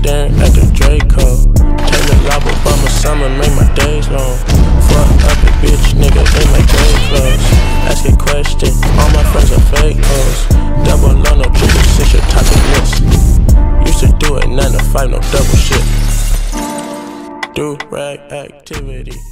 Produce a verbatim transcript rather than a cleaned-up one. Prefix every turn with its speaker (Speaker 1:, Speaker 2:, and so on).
Speaker 1: staring at the Draco. Taylor Lob Obama summer make my days long. Fuck up a bitch nigga in my grave clothes. Asking questions, all my friends are fake hoes. Double on no triple six, your topic list. Used to do it nine to five, no double shit. Do rag activity.